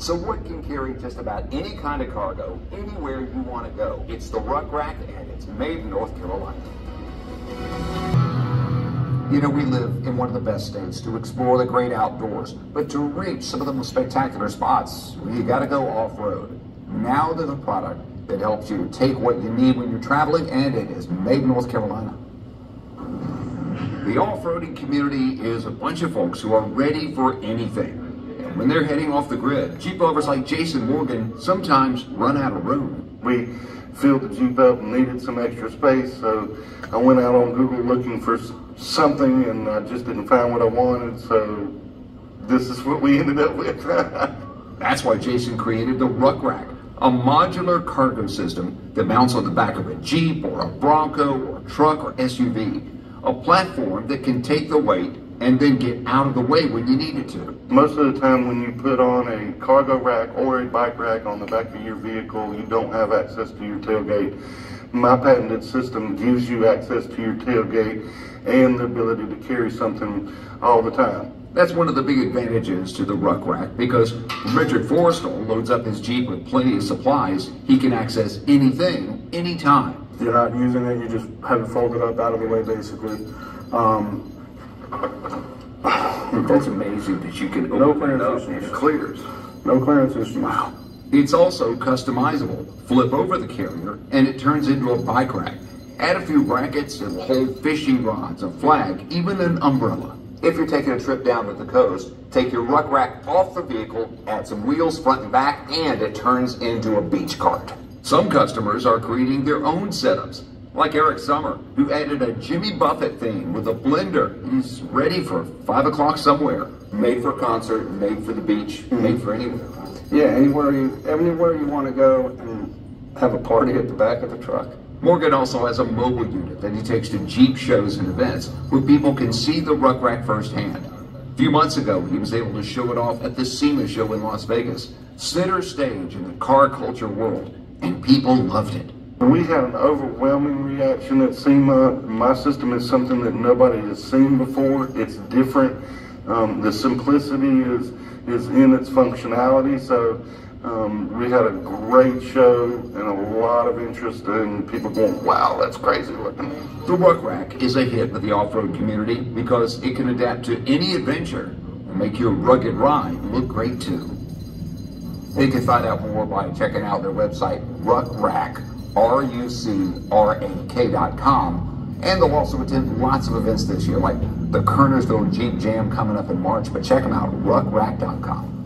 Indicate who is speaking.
Speaker 1: So what can carry just about any kind of cargo anywhere you want to go? It's the Ruck Rack, and it's made in North Carolina. You know, we live in one of the best states to explore the great outdoors, but to reach some of the most spectacular spots, you got to go off-road. Now there's a product that helps you take what you need when you're traveling, and it is made in North Carolina. The off-roading community is a bunch of folks who are ready for anything. And when they're heading off the grid, Jeep lovers like Jason Morgan sometimes run out of room.
Speaker 2: We filled the Jeep up and needed some extra space, so I went out on Google looking for something, and I just didn't find what I wanted, so this is what we ended up with.
Speaker 1: That's why Jason created the Ruck Rack, a modular cargo system that mounts on the back of a Jeep or a Bronco or a truck or SUV. A platform that can take the weight and then get out of the way when you need it to.
Speaker 2: Most of the time when you put on a cargo rack or a bike rack on the back of your vehicle, you don't have access to your tailgate. My patented system gives you access to your tailgate and the ability to carry something all the time.
Speaker 1: That's one of the big advantages to the Ruck Rack, because Richard Forrestal loads up his Jeep with plenty of supplies. He can access anything, anytime.
Speaker 3: You're not using it, you just have it folded up out of the way, basically.
Speaker 1: That's amazing that you can open it up and it clears.
Speaker 3: No clearance issues.
Speaker 1: Wow. It's also customizable. Flip over the carrier and it turns into a bike rack. Add a few brackets, it'll hold fishing rods, a flag, even an umbrella. If you're taking a trip down to the coast, take your Ruck Rack off the vehicle, add some wheels front and back, and it turns into a beach cart. Some customers are creating their own setups, like Eric Summer, who added a Jimmy Buffett theme with a blender. He's ready for 5 o'clock somewhere. Made for a concert, made for the beach, made for anywhere.
Speaker 3: Yeah, anywhere you want to go and have a party at the back of the truck.
Speaker 1: Morgan also has a mobile unit that he takes to Jeep shows and events where people can see the Ruck Rack firsthand. A few months ago, he was able to show it off at the SEMA show in Las Vegas, center stage in the car culture world, and people loved it.
Speaker 2: We had an overwhelming reaction at SEMA. My system is something that nobody has seen before. It's different. The simplicity is in its functionality, so we had a great show and a lot of interest, and people going, wow, that's crazy looking.
Speaker 1: The Ruck Rack is a hit with the off-road community because it can adapt to any adventure and make your rugged ride look great too. You can find out more by checking out their website, ruckrack, RUCRAK.com, and they'll also attend lots of events this year, like the Kernersville Jeep Jam coming up in March, but check them out, ruckrack.com.